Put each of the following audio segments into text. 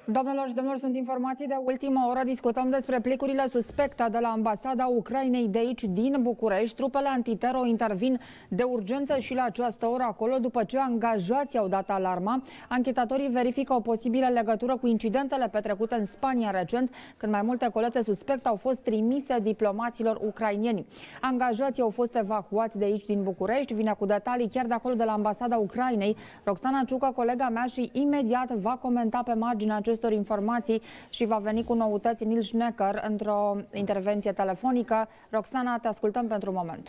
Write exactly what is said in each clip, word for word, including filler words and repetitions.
Doamnelor și domnilor, sunt informații de ultimă oră. Discutăm despre plicurile suspecte de la ambasada Ucrainei de aici, din București. Trupele antitero intervin de urgență și la această oră acolo, după ce angajații au dat alarma. Anchetatorii verifică o posibilă legătură cu incidentele petrecute în Spania recent, când mai multe colete suspecte au fost trimise diplomaților ucraineni. Angajații au fost evacuați de aici, din București. Vine cu detalii chiar de acolo, de la ambasada Ucrainei, Roxana Ciucă, colega mea, și imediat va comenta pe marginea acestor informații și va veni cu noutăți Nils Schnecker într-o intervenție telefonică. Roxana, te ascultăm pentru moment.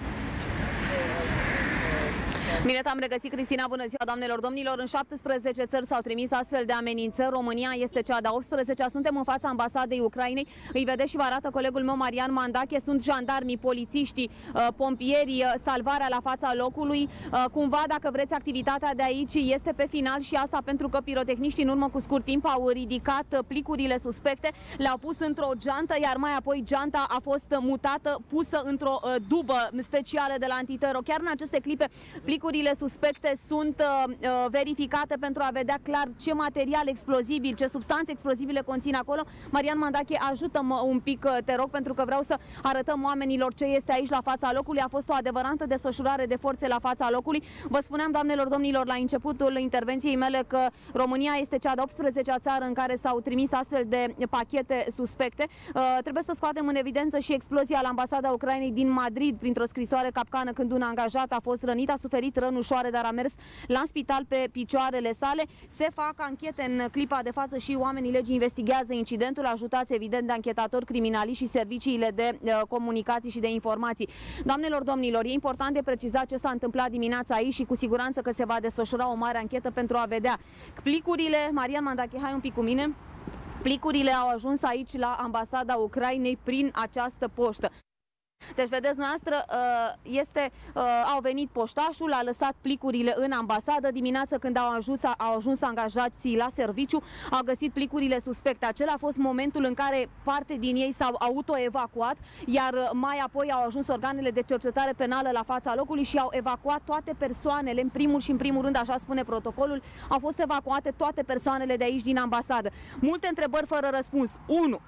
Bine te-am regăsit, Cristina. Bună ziua, doamnelor, domnilor. În șaptesprezece țări s-au trimis astfel de amenințări. România este cea de-a optsprezecea. Suntem în fața ambasadei Ucrainei. Îi vedeți și vă arată colegul meu, Marian Mandache. Sunt jandarmii, polițiștii, pompierii, salvarea la fața locului. Cumva, dacă vreți, activitatea de aici este pe final, și asta pentru că pirotehniștii în urmă cu scurt timp au ridicat plicurile suspecte, le-au pus într-o geantă, iar mai apoi geanta a fost mutată, pusă într-o dubă specială de la antitero. Chiar în aceste clipe, plicurile suspecte sunt uh, verificate pentru a vedea clar ce material explozibil, ce substanțe explozibile conțin acolo. Marian Mandache, ajută-mă un pic, te rog, pentru că vreau să arătăm oamenilor ce este aici la fața locului. A fost o adevărată desfășurare de forțe la fața locului. Vă spuneam, doamnelor, domnilor, la începutul intervenției mele că România este cea de-a optsprezecea țară în care s-au trimis astfel de pachete suspecte. Uh, trebuie să scoatem în evidență și explozia la ambasada Ucrainei din Madrid printr-o scrisoare capcană, când un angajat a fost rănit, a suferit răni ușoare, dar a mers la spital pe picioarele sale. Se fac anchete în clipa de față și oamenii legii investigează incidentul, ajutați evident de anchetatori criminali și serviciile de uh, comunicații și de informații. Doamnelor, domnilor, e important de precizat ce s-a întâmplat dimineața aici și cu siguranță că se va desfășura o mare anchetă pentru a vedea plicurile. Marian Mandache, hai un pic cu mine. Plicurile au ajuns aici la ambasada Ucrainei prin această poștă. Deci, vedeți noastră, este, au venit poștașul, a lăsat plicurile în ambasadă. Dimineața, când au ajuns, au ajuns angajații la serviciu, au găsit plicurile suspecte. Acela a fost momentul în care parte din ei s-au autoevacuat, iar mai apoi au ajuns organele de cercetare penală la fața locului și au evacuat toate persoanele. În primul și în primul rând, așa spune protocolul, au fost evacuate toate persoanele de aici, din ambasadă. Multe întrebări fără răspuns. unu.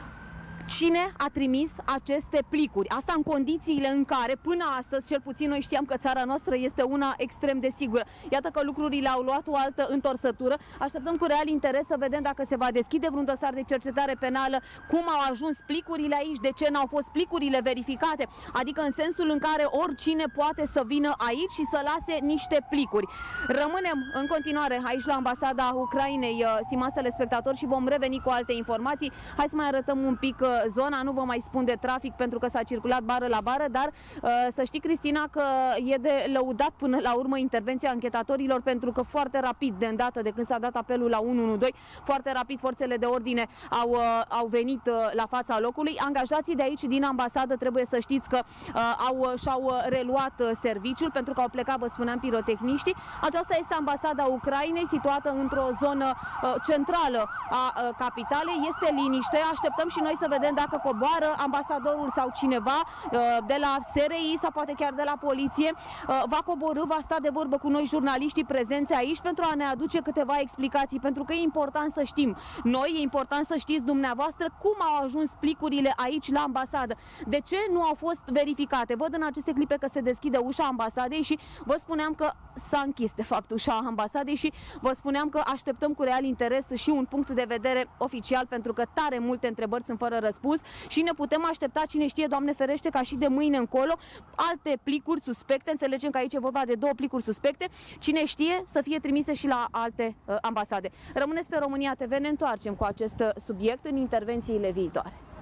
Cine a trimis aceste plicuri? Asta în condițiile în care, până astăzi, cel puțin noi știam că țara noastră este una extrem de sigură. Iată că lucrurile au luat o altă întorsătură. Așteptăm cu real interes să vedem dacă se va deschide vreun dosar de cercetare penală, cum au ajuns plicurile aici, de ce n-au fost plicurile verificate, adică în sensul în care oricine poate să vină aici și să lase niște plicuri. Rămânem în continuare aici la ambasada Ucrainei, stimați telespectatori, și vom reveni cu alte informații. Hai să mai arătăm un pic zona, nu vă mai spun de trafic pentru că s-a circulat bară la bară, dar să știi, Cristina, că e de lăudat până la urmă intervenția anchetatorilor, pentru că foarte rapid, de îndată de când s-a dat apelul la unu unu doi, foarte rapid forțele de ordine au, au venit la fața locului. Angajații de aici, din ambasadă, trebuie să știți că au, și-au reluat serviciul, pentru că au plecat, vă spuneam, pirotehniștii. Aceasta este ambasada Ucrainei, situată într-o zonă centrală a capitalei. Este liniște, așteptăm și noi să vedem dacă coboară ambasadorul sau cineva de la S R I sau poate chiar de la poliție. Va coborî, va sta de vorbă cu noi, jurnaliștii prezenți aici, pentru a ne aduce câteva explicații, pentru că e important să știm noi, e important să știți dumneavoastră cum au ajuns plicurile aici la ambasadă, de ce nu au fost verificate. Văd în aceste clipe că se deschide ușa ambasadei și vă spuneam că s-a închis de fapt ușa ambasadei și vă spuneam că așteptăm cu real interes și un punct de vedere oficial, pentru că tare multe întrebări sunt fără răspuns și ne putem aștepta, cine știe, Doamne ferește, ca și de mâine încolo, alte plicuri suspecte. Înțelegem că aici e vorba de două plicuri suspecte, cine știe, să fie trimise și la alte uh, ambasade. Rămâneți pe România T V, ne întoarcem cu acest subiect în intervențiile viitoare.